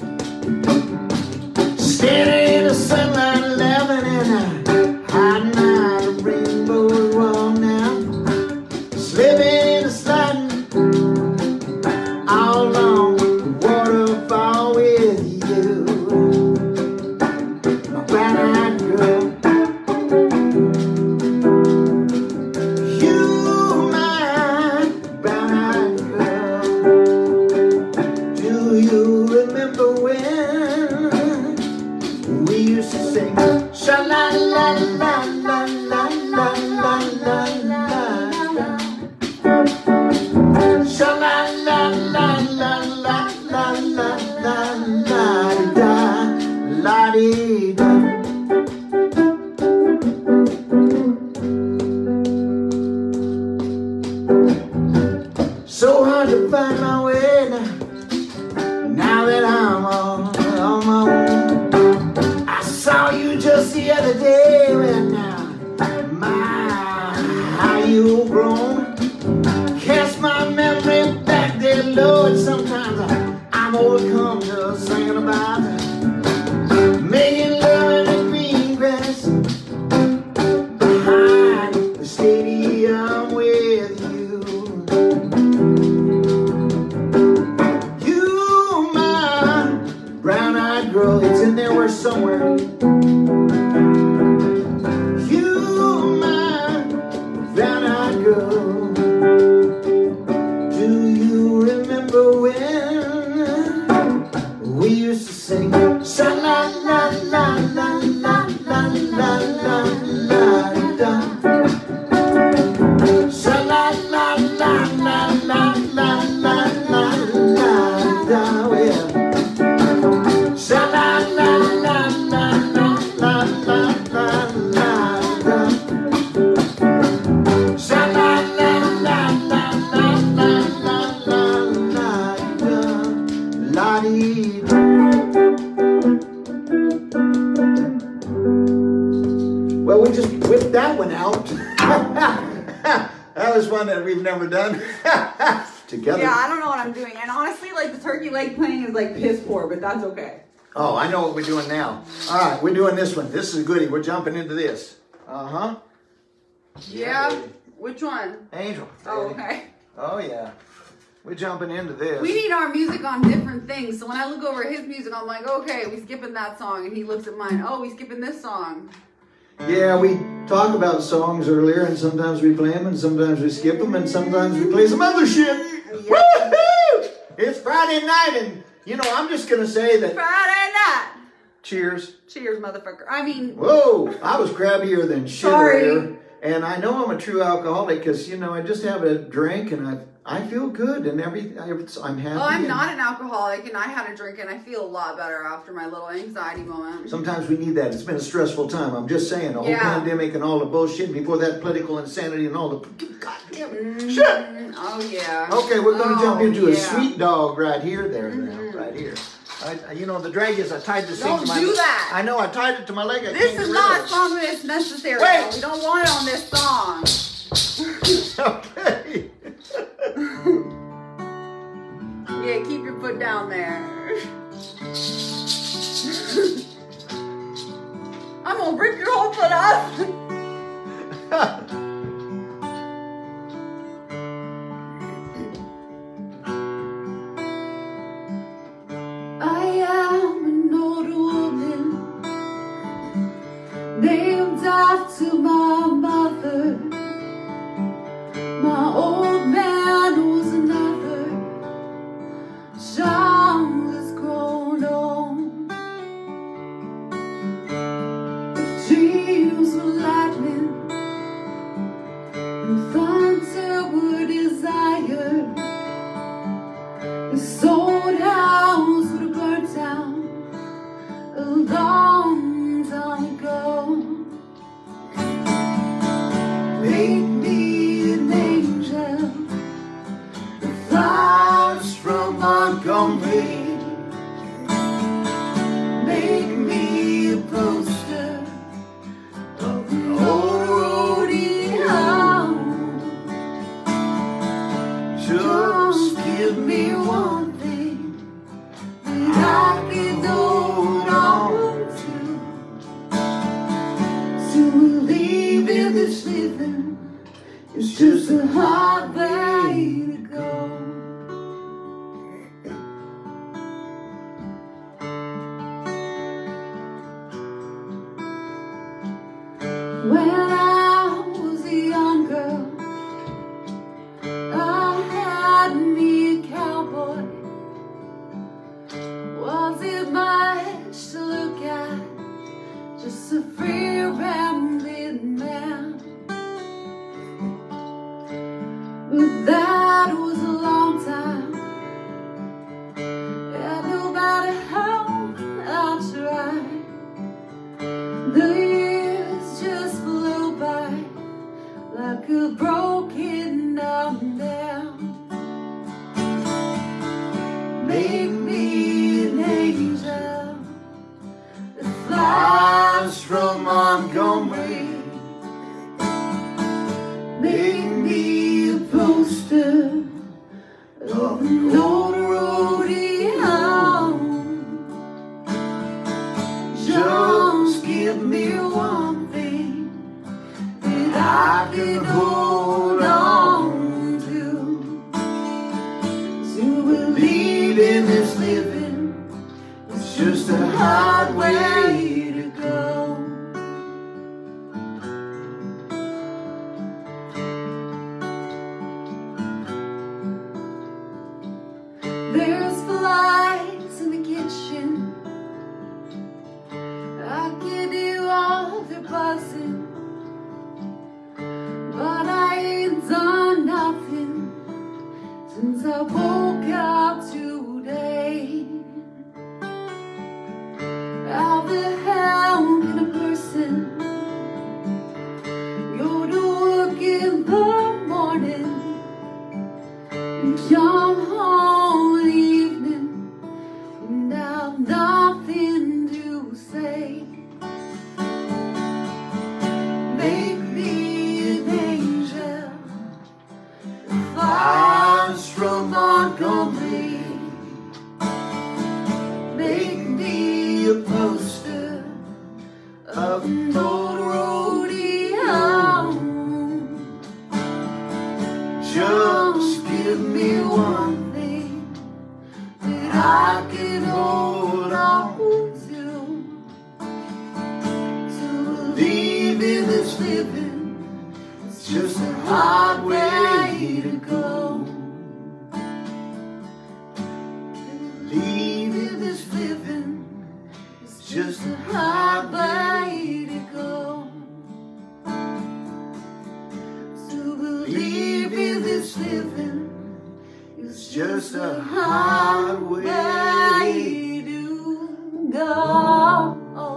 Standing in the sunlight laughing in a hot night of rainbows walk now. Slipping in the sliding all along the waterfall with you. My brown-eyed girl. You, my brown-eyed girl. Do you remember when we used to sing sha-la-la-la-la-la-la-la-la-la? Sha-la-la-la-la-la-la-la-la-la-la-la-dee-da. So hard to find my way now that I'm on my own. I saw you just the other day, and now my, how you grown. Cast my memory back there, Lord. Sometimes I'm overcome just thinking about making love in the green grass behind the stadium with you. You, my brown-eyed girl, it's in there where somewhere. You, my brown-eyed girl. Do you remember when we used to sing sha-la-la-la-la-la-la-la-la-la-da? Sha-la-la-la-la-la-la-la-la-la-da, well. Sha-la-la-la-la-la-la-la-la-la-da. Sha-la-la-la-la-la-la-la-la-la-da. Well, we just whipped that one out. That was one that we've never done together. Yeah, I don't know what I'm doing. And honestly, like, the turkey leg playing is like piss poor, but that's okay. Oh, I know what we're doing now. All right, we're doing this one. This is a goodie. We're jumping into this. Uh-huh. Yeah? baby. Which one? Angel. Oh, baby. okay. Oh, yeah. We're jumping into this. We need our music on different things. So when I look over his music, I'm like, okay, we skipping that song. And he looks at mine. Oh, we skipping this song. Yeah, we talk about songs earlier, and sometimes we play them, and sometimes we skip them, and sometimes we play some other shit. Yep. Woo-hoo! It's Friday night, and, you know, I'm just going to say that... Friday night. Cheers. Cheers, motherfucker. I mean... Whoa, I was crabbier than shit Sorry. earlier. And I know I'm a true alcoholic because, you know, I just have a drink and I feel good and everything. I'm happy. Well, I'm not an alcoholic, and I had a drink, and I feel a lot better after my little anxiety moment. Sometimes we need that. It's been a stressful time. I'm just saying, the whole pandemic and all the bullshit, before that political insanity and all the goddamn shit. Oh, yeah. Okay, we're going to jump into a yeah. sweet dog right here. Right here. You know, the drag is I tied this thing to my... Don't do that. I know, I tied it to my leg. This is not a song that's necessary. Wait. We don't want it on this song. Okay. Yeah, keep your foot down there. I'm gonna rip your whole foot off. I am an old woman named after my mother, my old This old house would have burnt down a long time ago. Make me an angel that flies from Montgomery. Make me a poster of an old rodeo. Just give me one thing that I can hold on to. To believe in this living is just a hard way to go. When I was a young girl, I had me a cowboy. Was it much to look at? Just a free rambling man. But that was a long time, and no matter how I tried, the years just flew by like a broken down dam. Make me an angel that flies from Montgomery. Make me a poster of an old rodeo. Just give me one thing that I can hold on to. To believe in this living, it's just a hard way to go. There's flies in the kitchen, I can hear all their buzzing, but I ain't done nothing since I woke up today. How the hell can a person go to work in the morning and come home in the evening and have nothing to say? Make me an angel that flies from Montgomery. Make me a poster of an old rodeo. Just give me one thing that I can hold on to. To believe in this living, it's just a hard way to go. Believe in this living, it's just a hard way to go. To believe in this living, it's just a hard way to go.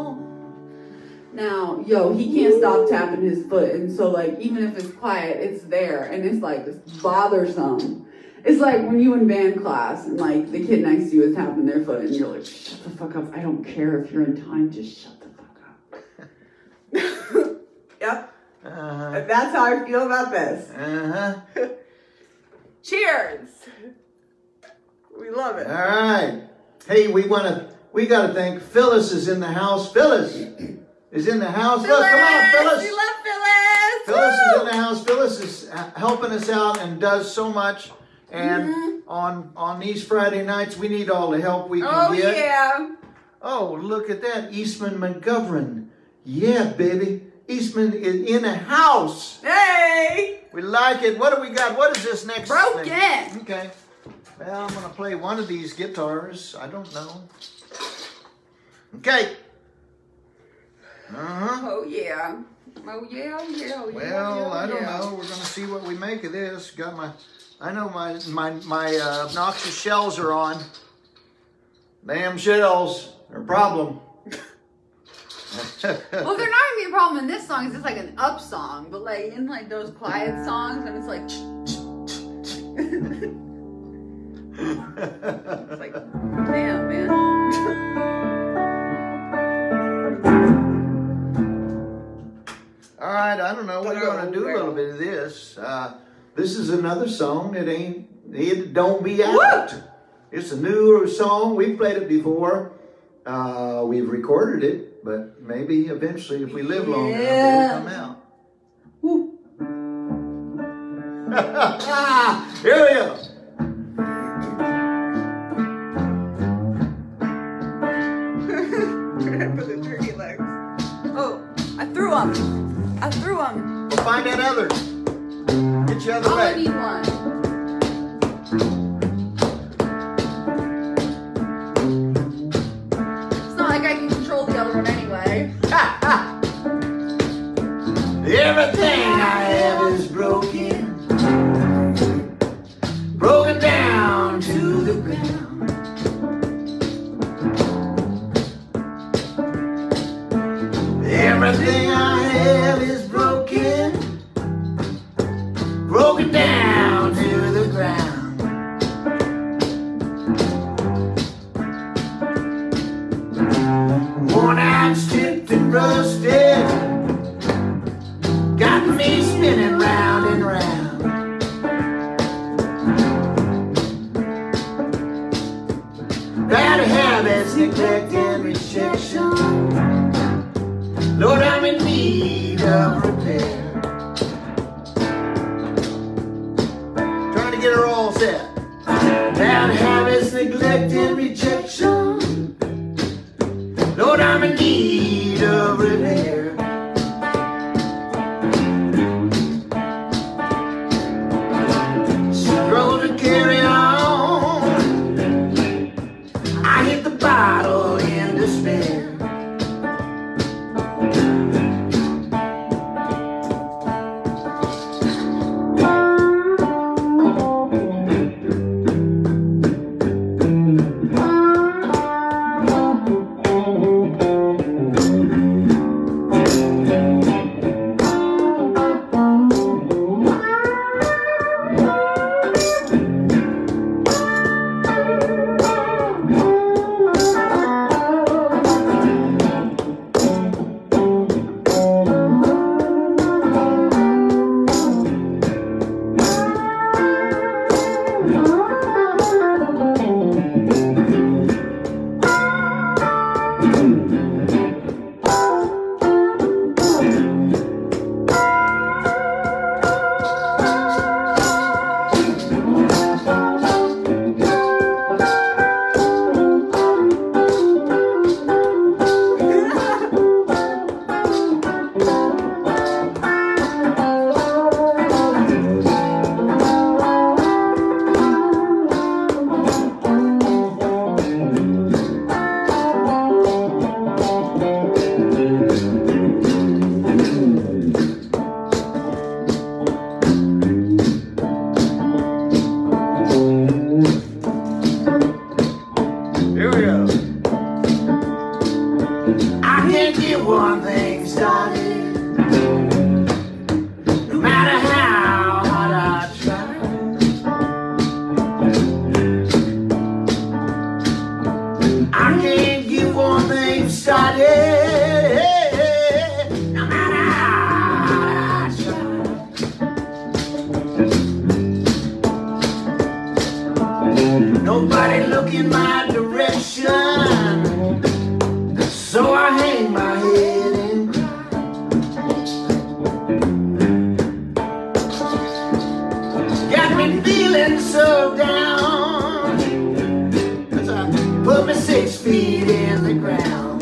Now, yo, he can't stop tapping his foot, and so like even if it's quiet, it's there, and it's like it's bothersome. It's like when you in band class and like the kid next to you is tapping their foot, and you're like, shut the fuck up. I don't care if you're in time, just shut the fuck up. Yep. That's how I feel about this. Cheers. We love it. All right. Hey, we got to thank Phyllis is in the house. Phyllis is in the house. Phyllis, look, come on, Phyllis. We love Phyllis. Phyllis is in the house. Phyllis is helping us out and does so much. And on these Friday nights, we need all the help we can get. Oh, yeah. Oh, look at that. Eastman McGovern. Yeah, baby. Eastman is in a house. Hey. We like it. What do we got? What is this next Broken. thing? Okay. Well, I'm going to play one of these guitars. I don't know. Okay. Oh, yeah. Oh, yeah, oh, yeah, oh, yeah. Well, oh, yeah, I don't yeah. know. We're going to see what we make of this. Got I know my obnoxious shells are on. Damn shells. They're a problem. Well, they're not gonna be a problem in this song. It's just like an up song, but like in like those quiet songs, and it's like, it's like, damn, man. All right, I don't know. We're gonna do a little bit of this. This is another song that it don't be out. Woo! It's a newer song. We've played it before. We've recorded it, but maybe eventually, if we live long enough, it'll come out. Woo. Here we go. For the turkey legs. Oh, I threw them. I threw them. We'll find that other. Get your other I leg. need one. It's not like I can control the other one anyway. Everything I have is broken. Broken down to the ground. Everything I have is broken. Broken down to the ground. Worn out, stripped and rusted. Got me spinning round and round. Bad habits, neglect and rejection. Lord, I'm in need of repair. Trying to get her all set. Bad habits, neglect and rejection. Lord, I'm in need of repair. Struggle to carry on. I hit the bottle in despair. One thing started, no matter how hard I try. I can't get one thing started, no matter how hard I try. Nobody look in my direction, so I hang my head and cry. Got me feeling so down, as I put me 6 feet in the ground.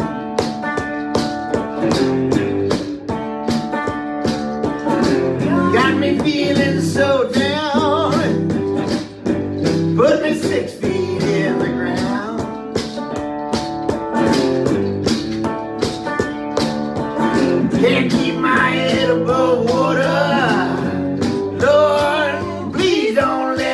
Got me feeling so down, put me 6 feet in the ground. Can't keep my head above water. Lord, please don't let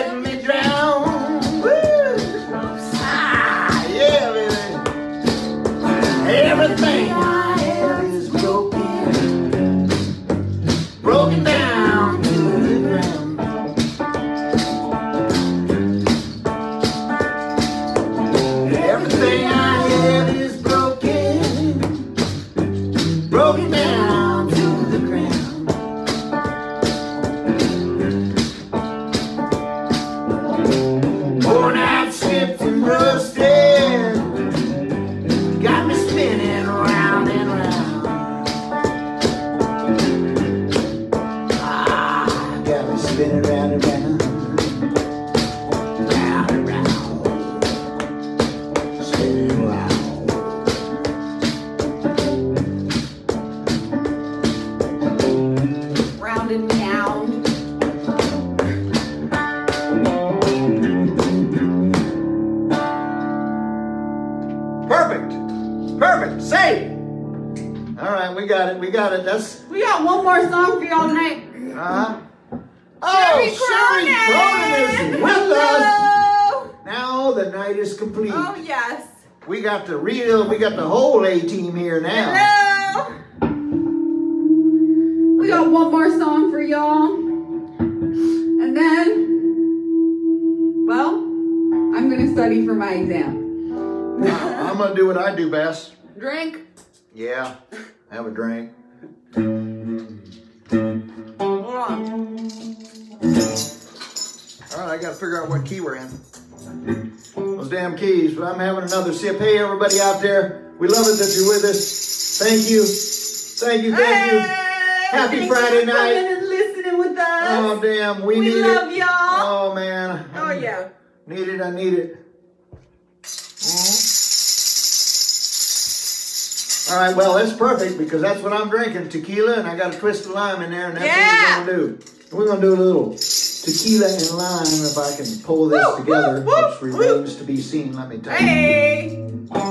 got it. We got it. That's. We got one more song for y'all tonight. Oh, Sherry Cronin is with us. Hello. Now the night is complete. Oh yes. We got the whole A-team here now. Hello. We got one more song for y'all. And then, well, I'm going to study for my exam. I'm going to do what I do best. Drink. Yeah, have a drink. Hold on. All right, I got to figure out what key we're in. Those damn keys, but I'm having another sip. Hey, everybody out there, we love it that you're with us. Thank you. Thank you, thank you. Happy Thanks Friday for night. coming and listening with us. Oh, damn, we need love it. y'all. Oh, man. Oh, yeah. Need it, I need it. All right, well, that's perfect because that's what I'm drinking, tequila, and I got a twist of lime in there, and that's what we're going to do. We're going to do a little tequila and lime if I can pull this together, which remains to be seen, let me tell you. Hey.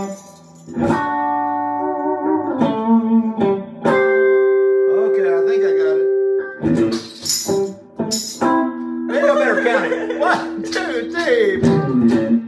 Okay, I think I got it. Maybe I better count it. 1, 2, 3.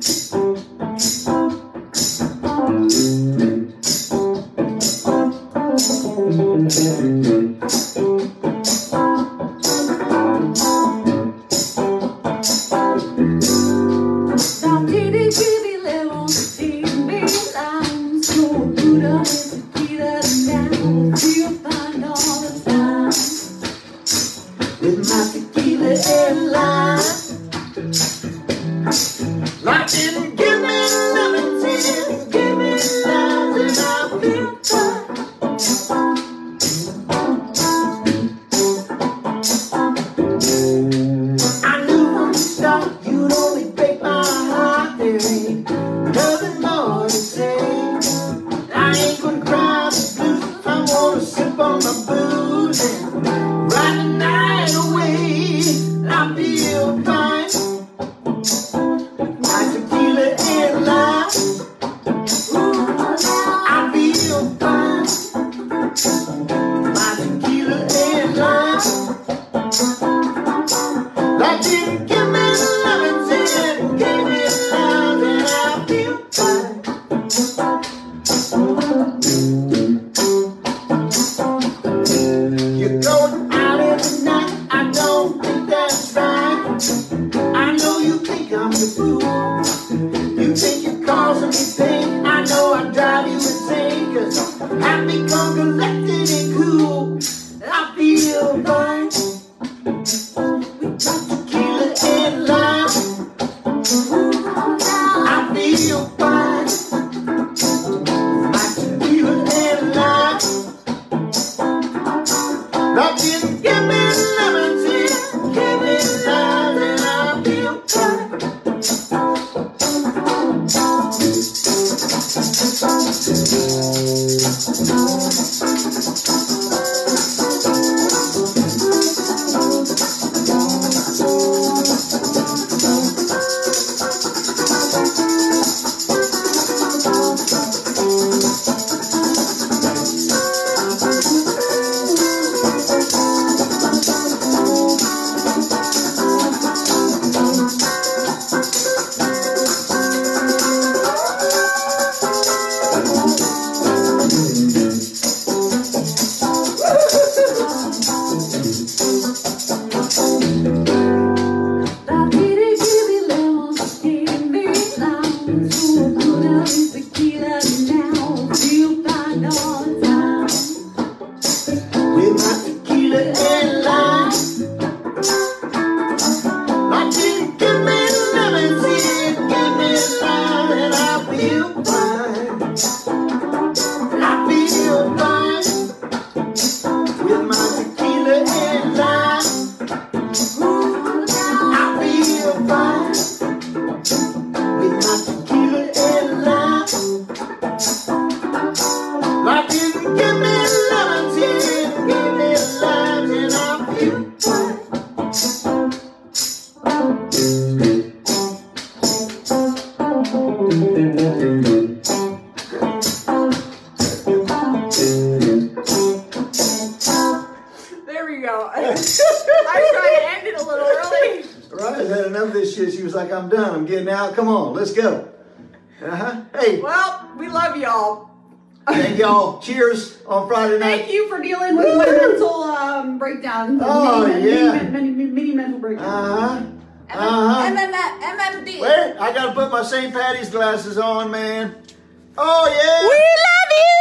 She was like, I'm done. I'm getting out. Come on, let's go. Hey, Well, we love y'all. thank y'all. Cheers on Friday night. Thank you for dealing with my mental breakdown. Oh, yeah. Mini mental breakdown. MMD. Wait, I got to put my St. Patty's glasses on, man. Oh, yeah. We love you.